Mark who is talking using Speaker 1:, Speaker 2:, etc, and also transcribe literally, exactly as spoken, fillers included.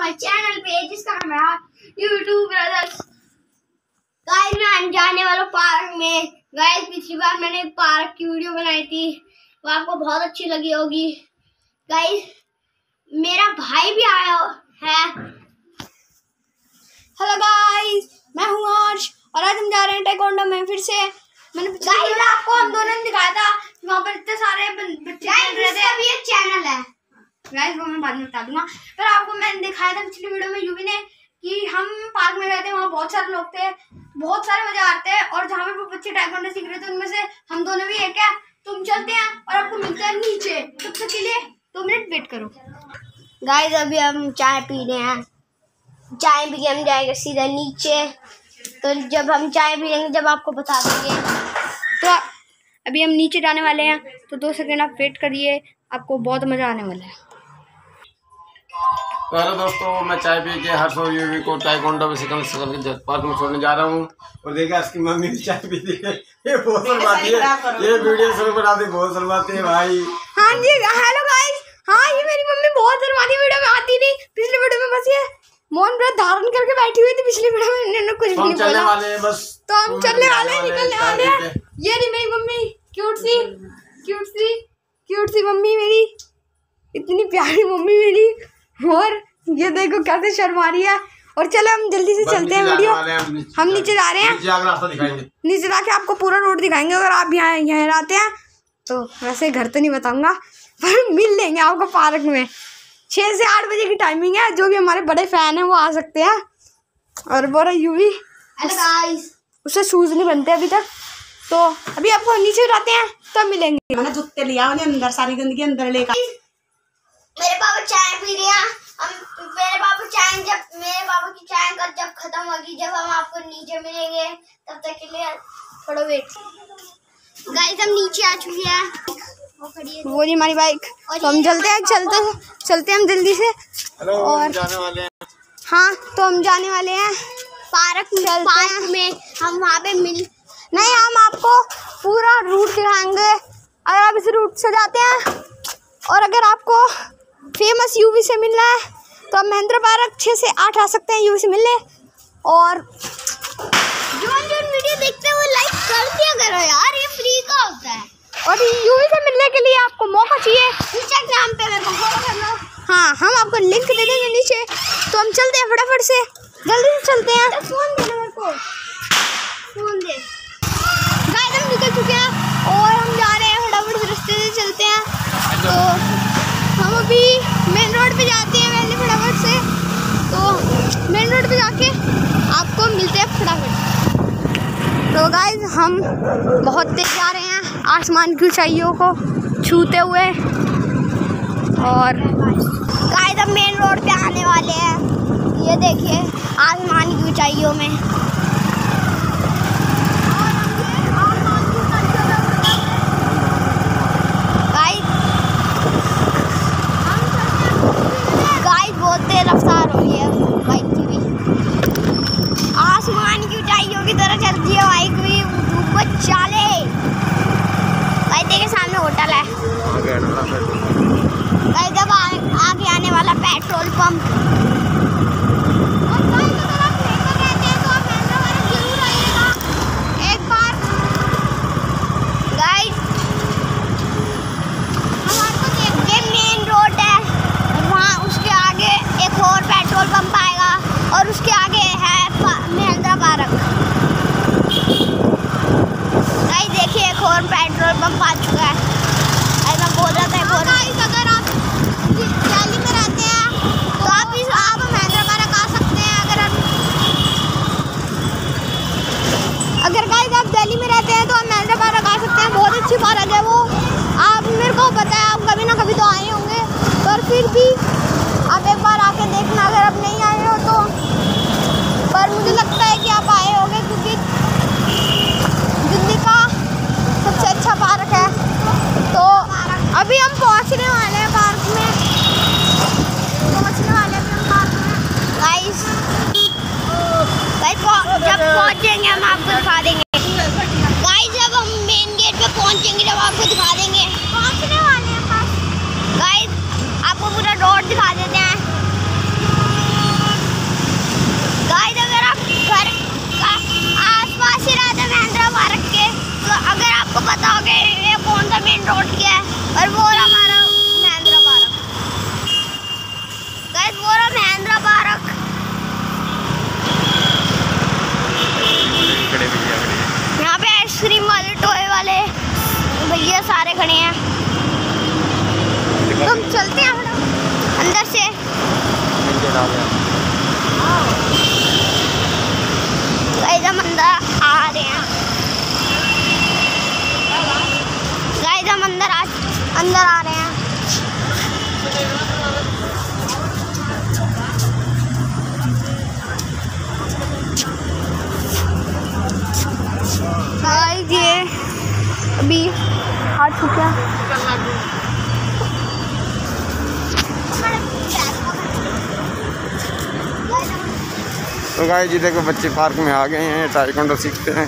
Speaker 1: हमारे चैनल पे जिसका नाम है यूट्यूब ब्रदर्स। गाइस मैं जाने वाला पार्क में। गाइस पिछली बार मैंने पार्क की वीडियो बनाई थी, वो आपको बहुत अच्छी लगी होगी। गाइस मेरा भाई भी आया है।
Speaker 2: हेलो गाइस, मैं हूँ आर्श और आज हम जा रहे हैं टाइकोंडो में फिर से। मैंने
Speaker 1: गाइस
Speaker 2: आपको हम दोनों ने दिखाया था वहाँ पर इतने सारे बच्चे
Speaker 1: खेल रहे थे। अभी एक चैनल है
Speaker 2: गाइस, वो मैं बाद में बता दूंगा। पर आपको मैंने दिखाया था पिछली वीडियो में यूवी ने कि हम पार्क में गए थे, वहाँ बहुत सारे लोग थे, बहुत सारे मजे आते हैं और जहाँ पे वो बच्चे टाइकोंडो सीख रहे थे उनमें से हम दोनों भी एक है। तुम चलते हैं और आपको मिलता है नीचे। तब तक के लिए दो मिनट वेट करो।
Speaker 1: गाइस अभी हम चाय पी रहे हैं, चाय पी के हम जाएंगे सीधा नीचे। तो जब हम चाय पी लेंगे जब आपको बता देंगे।
Speaker 2: तो अभी हम नीचे जाने वाले हैं, तो दो सेकंड आप वेट करिए, आपको बहुत मजा आने वाला है।
Speaker 3: तो हेलो दोस्तों, मैं चाय पी के हर्ष और यूवी को टाइकोंडो में सिकंदर सकल पार्क में छोड़ने जा रहा हूँ। और देखा इसकी मम्मी भी चाय पी थी, ये बहुत शर्माती है, ये वीडियो शुरू बनाती बहुत शर्माती है भाई।
Speaker 2: हाँ जी, हेलो गाइस। हाँ, ये मेरी मम्मी बहुत शर्माती, वीडियो में आती नहीं। पिछली वीडियो में बस ये मौन व्रत धारण करके बैठी हुई थी। पिछली वीडियो में इन्होंने कुछ भी नहीं बोला।
Speaker 3: वाले हैं बस,
Speaker 2: तो हम चलने वाले हैं, निकलने वाले हैं। ये रही मेरी मम्मी, क्यूट सी क्यूट सी क्यूट सी मम्मी मेरी, इतनी प्यारी मम्मी मेरी। और ये देखो कैसे शर्मा रही है। और चलो हम जल्दी से चलते हैं वीडियो। हम नीचे जा रहे हैं,
Speaker 3: रास्ता दिखाएंगे,
Speaker 2: नीचे जाके आपको पूरा रोड दिखाएंगे। अगर आप यहाँ यहाँ आते हैं तो वैसे घर तो नहीं बताऊंगा, पर मिल लेंगे आपको पार्क में। छः से आठ बजे की टाइमिंग है, जो भी हमारे बड़े फैन हैं वो आ सकते हैं। और बोरा यूवी उससे शूज नहीं बनते अभी तक, तो अभी आपको नीचे जाते हैं तब मिलेंगे। मैंने जूते लिया अंदर, सारी गंदगी अंदर लेकर।
Speaker 1: मेरे पापा चाय पी रहे हैं। हम मेरे पापा चाय जब मेरे पापा की चाय का जब खत्म होगी, जब हम आपको नीचे मिलेंगे, तब तक के लिए थोड़ा वेट। गाइस हम नीचे आ चुके हैं, वो खड़ी है
Speaker 2: वो जी हमारी बाइक। तो हम चलते हैं चलते चलते हम जल्दी से। और
Speaker 3: जाने वाले हैं।
Speaker 2: हाँ, तो हम जाने वाले हैं
Speaker 1: पार्क में। पार्क में हम वहाँ पे मिल
Speaker 2: नहीं, हम आपको पूरा रूट दिखाएंगे अगर आप इस रूट से जाते हैं। और अगर आपको फेमस यूवी से मिलना है तो आप महेंद्र पार्क छः से आठ आ सकते हैं यूवी से मिलने। और
Speaker 1: जो जो वीडियो देखते हैं वो लाइक कर दिया करो यार, ये फ्री का होता है।
Speaker 2: और यूवी से मिलने के लिए आपको मौका चाहिए
Speaker 1: इंस्टाग्राम पे मेरे को फॉलो कर लो।
Speaker 2: हाँ, हम आपको लिंक दे देंगे नीचे। तो हम चलते हैं फटाफट से, जल्दी से चलते हैं।
Speaker 1: तो फोन दे मेरे को, फोन दे।
Speaker 2: गाइस हम निकल चुके हैं और हम जा रहे हैं फटाफट से, रास्ते से चलते हैं। तो हम अभी मेन रोड पे जाते हैं पहले फटाफट से। तो मेन रोड पे जाके आपको मिलते हैं फटाफट। तो गाइस हम बहुत तेज जा रहे हैं, आसमान की ऊंचाइयों को छूते हुए। और
Speaker 1: गाइस हम मेन रोड पे आने वाले हैं, ये देखिए आसमान की ऊंचाइयों में। रफ्तार हो रही है बाइक की भी, आसमान की ऊंचाइयों की तरह चलती है बाइक भी। ऊपर चाले भाई, देखिए सामने होटल है। भाई जब आगे आने वाला पेट्रोल पंप। एक बार गाइस ये मेन रोड है, वहाँ उसके आगे एक और पेट्रोल पंप आएगा और उसके आगे है महेंद्र पार्क। गाइस देखिए एक और पेट्रोल पंप आ चुका है। ऐसा बोल रहा था बोल गाइस अगर आप दिल्ली में रहते हैं तो आप इस आप महेंद्र पार्क आ सकते हैं। अगर आप
Speaker 2: अगर गाइस आप दिल्ली में रहते हैं तो आप महेंद्र पार्क आ सकते हैं। बहुत अच्छी पार्क है वो, आप मेरे को पता है आप कभी ना कभी तो आए होंगे, पर फिर भी आप एक बार आके देखना अगर आप नहीं आए हो तो। पर मुझे लगता है कि आप आए होंगे क्योंकि दिल्ली का सबसे अच्छा पार्क है। तो अभी हम पहुंचने वाले हैं पार्क में, पहुंचने वाले हैं हम पार्क में।
Speaker 1: गाइस गाइस जब पहुंचेंगे हम आपको दिखा देंगे। गाइस जब हम मेन गेट पे पहुंचेंगे जब आपको दिखा देंगे। पहुंचने वाले हैं पास। गाइस आपको पूरा रोड दिखा देते हैं।
Speaker 2: अंदर से गाइस हम अंदर आ रहे हैं। गाइस हम अंदर आ अंदर आ रहे हैं। गाइस ये अभी आ चुका
Speaker 3: तो गाइस जी देखो बच्चे पार्क में आ गए हैं, ताइक्वांडो सीखते हैं।